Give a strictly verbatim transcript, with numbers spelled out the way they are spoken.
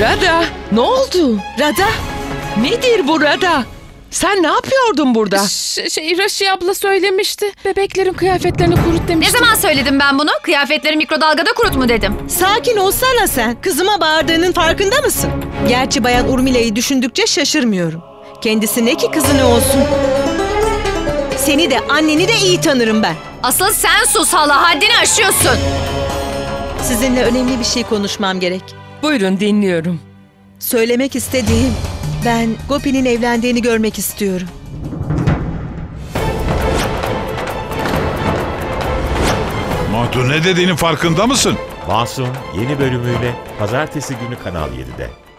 Rada, ne oldu? Rada, Nedir bu Rada? Sen ne yapıyordun burada? Ş- şey Raşi abla söylemişti. Bebeklerin kıyafetlerini kurut Ne demişti. zaman söyledim ben bunu? Kıyafetleri mikrodalgada kurut mu dedim. sakin olsana sen. Kızıma bağırdığının farkında mısın? Gerçi Bayan Urmila'yı düşündükçe şaşırmıyorum. Kendisi ne ki kızı ne olsun. Seni de anneni de iyi tanırım ben. Asıl sen sus hala, haddini aşıyorsun. Sizinle önemli bir şey konuşmam gerek. Buyurun dinliyorum. Söylemek istediğim, ben Gopi'nin evlendiğini görmek istiyorum. Matu, ne dediğinin farkında mısın? Masum yeni bölümüyle Pazartesi günü Kanal yedide.